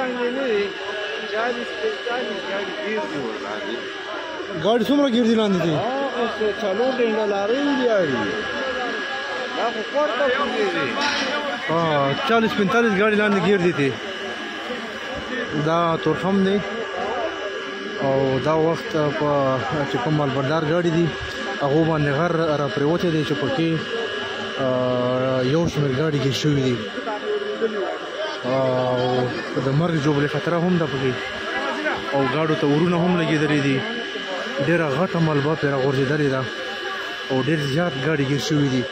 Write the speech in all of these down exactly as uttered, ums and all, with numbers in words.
गाड़ी څومره ګرځي لاندې دي؟ څلور ډنډه لارې ویاړي دا خو پورته کېږي. چالیس پنځالیس ګاډي لاندې ګرځي دي. دا تورخم دی او دا وخت په چې کوم مالبردار ګاډي دي هغو باندې غر را پرېوتی دی چې پکې یو شمېر ګاډي ګیر شوي دي او د مرګ ژوبلې خطره هم ده پکې او ګاډو ته ورونه هم لګېدلي دي. ډېره غټه ملبه پرې راغورځېدلې ده او ډېر زیات ګاډي ګیر شوي دي.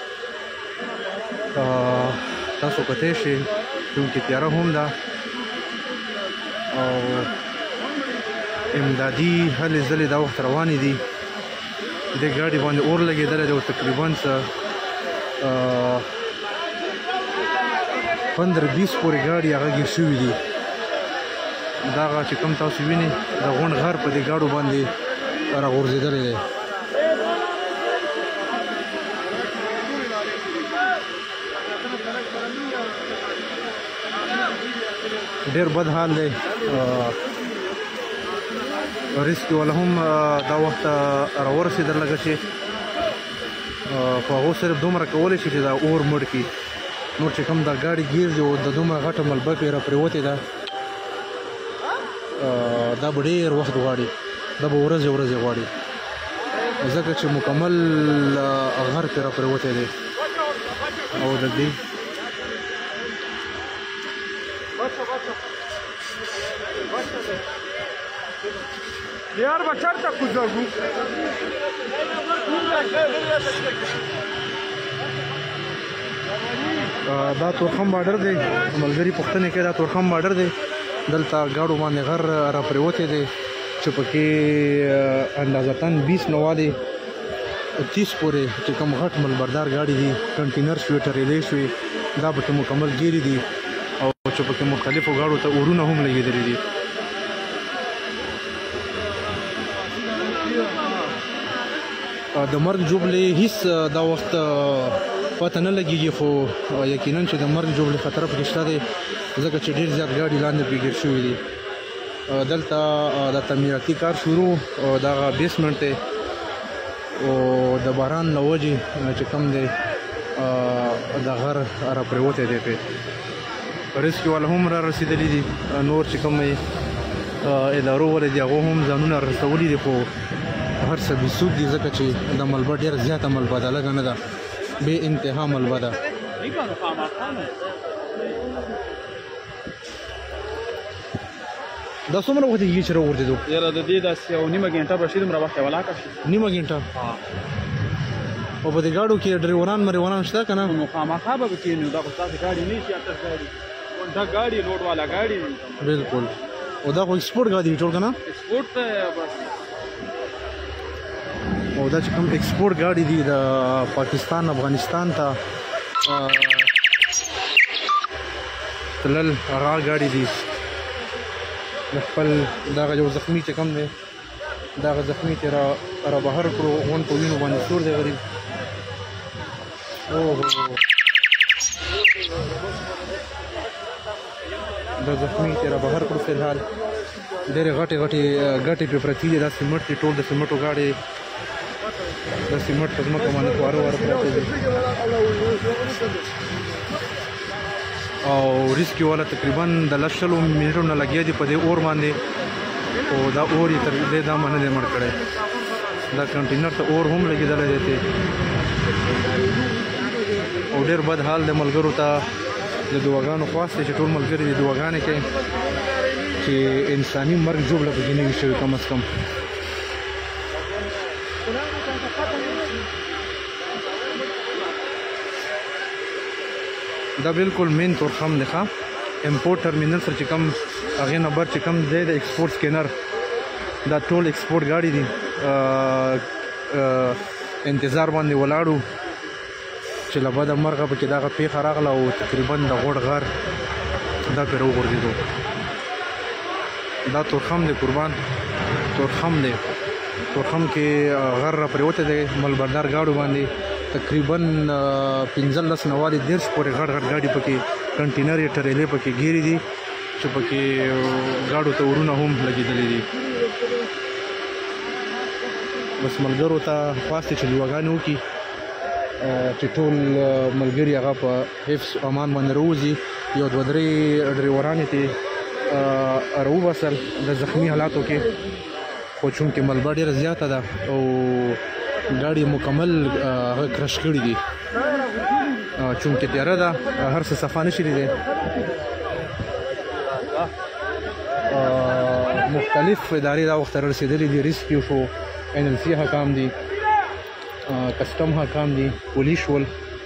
تاسو کتی شئ چونکې تیاره هم ده او امدادي هلې ځلې دا وخت روانې دي. دې ګاډي باندې اور لګېدلی دی او تقریبا څه پندره بیس پورې ګاډي هغه ګیر شوي دي. دغه چې کوم تاسو وینئ د غونډ غر په دې ګاډو باندې راغورځېدلی دی. ډېر بد حال دی. ریسکي والا هم دا وخت راورسېدل لږه چې خو هغو صرف دومره کولی شي چې دا اور مړ کړي. نور چې کوم دا ګاډي ګیرځي او د دومره غټه ملبه پرې راپرېوتې ده دا به ډېر وخت غواړي. دا به ورځې ورځې غواړي ځکه چې مکمل غر پرې راپرېوتی دی او د دې یار به چېرته کوزوو؟ دا تورخم بارډر دی. ملګري پوښتنې کوي دا تورخم بارډر دی. دلته ګاډو باندې غر راپرېوتی دی چې پکې اندازتاً بیس نه والې تیس پورې چې کوم غټ ملبردار ګاډي دي کنټینر شوي ټریلې شوي دا پکې مکمل ګیري دي او چې پکې مختلفو ګاډو ته اورونه هم لګېدلي دي. د مرګ ژوبلې هیڅ دا وخت پته نه لګېږي خو یقینا چې د مرګ ژوبلې خطره پکې شته دی ځکه چې ډېر زیات ګاډي لاندې پرې ګیر شوي دي. دلته د تعمیراتي کار شروع دغه بیسمنټ دی او د باران له وجې چې کوم دی د غر راپرېوتی دی پرې. ریسکي والا هم را رسېدلي دي. نور چې کوم ادارو ولې دي هغو هم ځانونه رسولي دي خو هر څه بېسود دي ځکه چې د ملبه ډېره زیاته ملبه ده لږه نه ده بې انتها ملبه ده. دا څومره وخت کېږي چې راغورځېدو؟ یاره د دې داسې یو نیمه ګنټه به شي دومره وخت یې ولاکه شي. نیمه ګنټه؟ او په دې ګاډو کې ډریوران مریوران شته که نه؟ نو خامخا به کېنو دا خو ستاسې ګاډي نه شي اته ګاډي دا ګاډي لوډ والا ګاډي. بالکل. او دا خو ایکسپورټ ګاډي دي ټول که نه؟ ایکسپورټ ته بس. او دا چې کوم ایکسپورټ ګاډي دي د پاکستان افغانستان ته تلل هغه ګاډي دي. د خپل دغه یو زخمي چې کوم دی دغه زخمي چې را بهر کړو غون په وینو باندې سور دی غریب. اوهو دا زخمي چې را بهر کړو فی الحال ډېرې غټې غټې ګټې پرې پرتې دي. دا سیمټ دي ټول د سیمټو ګاډي د سیمټ په ځمکه باندې خواره واره پراته دي او ریسکي والا تقریبا د لس شلو منټو نه لګیا دي په دې اور باندې او دا اور یې تر دې دامه نه دی مړ کړی. دا کنټینر ته اور هم لګېدلی دی او ډېر بد حال دی. ملګرو ته د دعاګانو خواست دی چې ټول ملګري دې دعاګانې کوي چې انساني مرګ ژوبله پکې نه وي شوې کم از کم. دا بالکل مین تورخم دی ښه امپورټ ټرمینل سره چې کوم هغې نه بر چې کوم دی د ایکسپورټ سکینر دا ټول ایکسپورټ ګاډي دي. انتظار باندې ولاړو چې له بده مرغه پکې دغه پیښه راغله او تقریبا د غوړ غر دا پرې وغورځېدو. دا تورخم دی قربان تورخم دی. تورخم کې غر را پرېوتی دی ملبردار ګاډو باندې تقریبا پنځلس نه والې دېرش پورې غټ غټ ګاډي پکې کنټینر یې ټریلې پکې ګیرې دي چې پکې ګاډو ته ورونه هم لګېدلي دي. بس ملګرو ته خواست چې دعاګانې وکړي چې ټول ملګري هغه په حفظ امان باندې راوځي. یو دوه درې ډریوران یې ترې راوباسل د زخمي حالاتو کې، خو چونکې ملبه ډېره زیاته ده او ګاډي مکمل هغه کرش کړي دي، چونکې تیاره ده، هر څه صفا نشي لیدی. مختلف ادارې دا وخت رسېدلي دي، ریسکیو شو، این ال سی حکام دي، کسټم حکام دي، پولیس شول.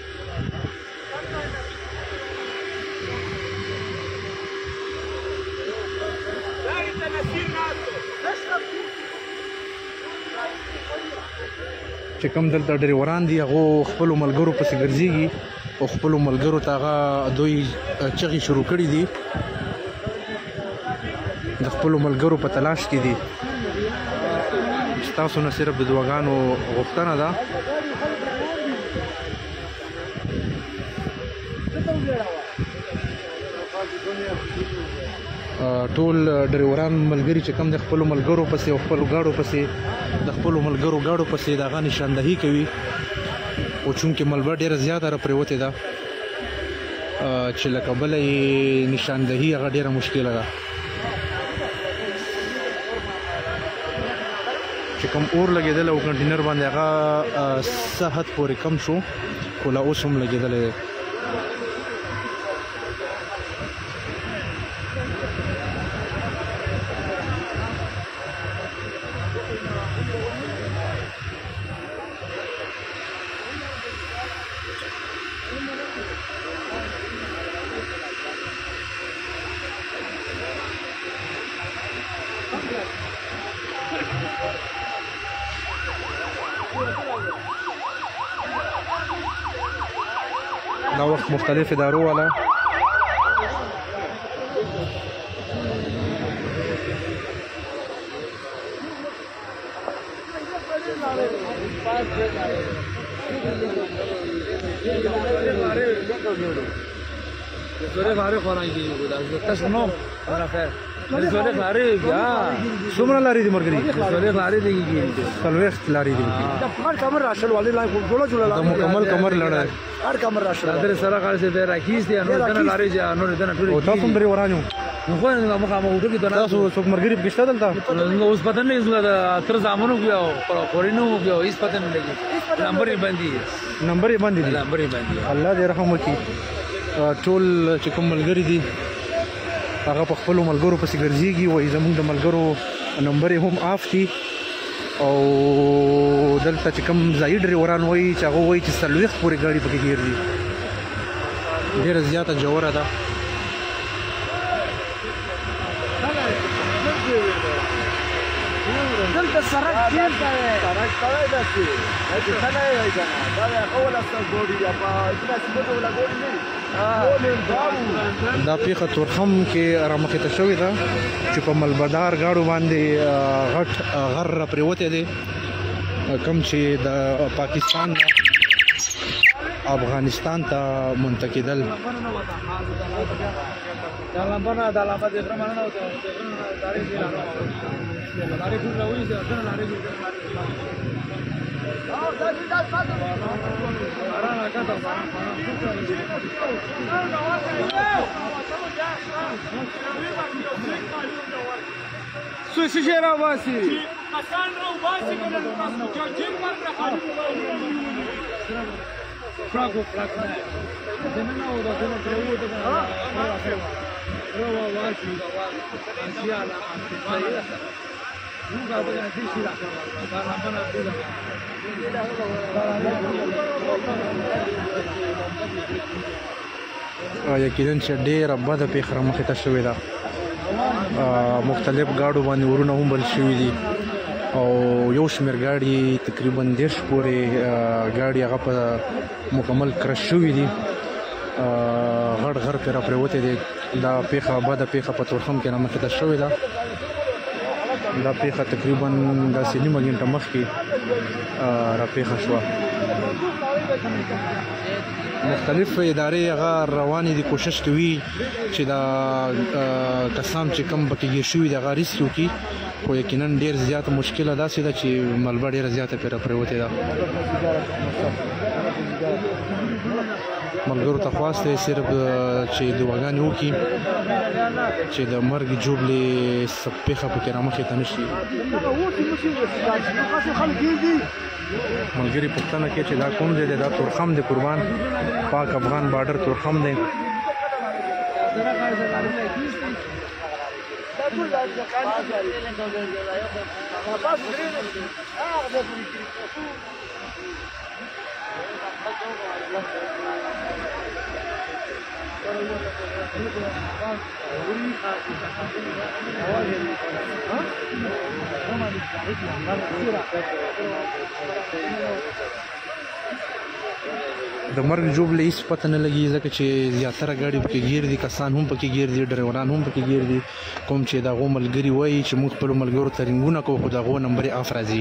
چې کوم دلته ډریوران دي هغو خپلو ملګرو پسې ګرځېږي او خپلو ملګرو ته هغه دوی چغې شروع کړي دي، د خپلو ملګرو په تلاش کې دي. ستاسو نه صرف د دعاګانو غوښتنه ده. ټول ډریوران ملګري چې کوم د خپلو ملګرو پسې او خپلو ګاډو پسې د خپلو ملګرو ګاډو پسې د هغه نشاندهي کوي، خو چونکې ملبه ډېره زیاته راپرېوتې ده چې له کبله یې نشاندهي هغه ډېره مشکله ده. چې کوم اور لګېدلی او کنټینر باندې هغه څه حد پورې کم شو، خو لا اوس هم لګېدلی دی. دا وخت مختلف ادارو والا څومره لارې دي مرګري؟ څلوېښت لارې دي. د مکمل کمر لړه او تاسو هم ډریوران یو؟ تاسو څوک ملګري پکې شته دلته؟ اوس پته نه لګي د تر زامنو بیا خورینو بیا هیڅ پته نه لګي. نمبر یې باندې نمبر یې باندې نمبر یې باندې الله دې رحم وکړي. ټول چې کوم ملګري دي هغه په خپلو ملګرو پسې ګرځېږي، وایي زموږ د ملګرو نمبر یې هم آف دي. او دلته چې کوم ځایي ډریوران وایي چې هغه وایي چې څلوېښت پورې ګاډي پکې ګیر دي. ډېره زیاته جوړه ده. دلته سرک چیرته دی؟ سرک کړی ده چې چې ښه نه دی که نه، دا دی ښه ولسته ګوډي یا په اتنا سیمټو ولا ګوډي نه دي. دا پیښه تورخم کې رامخې ته شوې ده چې په ملبدار ګاډو باندې غټ غر راپرېوتی دی، کوم چې د پاکستان نه افغانستان ته منتقېدل. څه شی راوباسي؟ کسان راوباسي که نه جین ورکړه خالي Prago, prago. Dena o da dena preuta da Rova vashi da ansiala ansiala. Nuga da disila. Da la bana buda. یقینا چې ډېره بده پیښه رامخې ته شوې ده. مختلف ګاډو باندې ورونه هم بل شوي دي او یو شمېر ګاډي تقریبا دېرش پورې ګاډي هغه په مکمل کرش شوي دي، غړ غر پرې راپرېوتی دی. دا پیښه بده پیښه په تورخم کې رامخې ته شوې ده. دا پیښه تقریبا داسې نیمه ګنټه مخکې راپېښه شوه. مختلف ادارې هغه روانې دي کوشش کوي چې دا کسان چې کم پکې ګیر شوي دي هغه ریسک وکړي خو یقینا ډېر زیاته مشکله داسې ده چې ملبه ډېره زیاته پرې پرېوتې ده ملګرو ته خواست دی صرف چې دعاګانې وکړي چې د مرګ ژوبلې څه پېښه پکې رامخې ته نه شي ملګري پوښتنه کوي چې دا کوم ځای دی دا تورخم دی قربان پاک افغان بارډر تورخم دی د مرګ ژوبلې هېڅ پته نه لګي ځکه چې زیاتره ګاډي پکې ګیر دي کسان هم پکې ګیر دي ډریوران هم پکې ګیر دي کوم چې د هغو ملګري وایي چې موږ خپلو ملګرو ته رینګونه کوو خو د هغو نمبرې اف راځي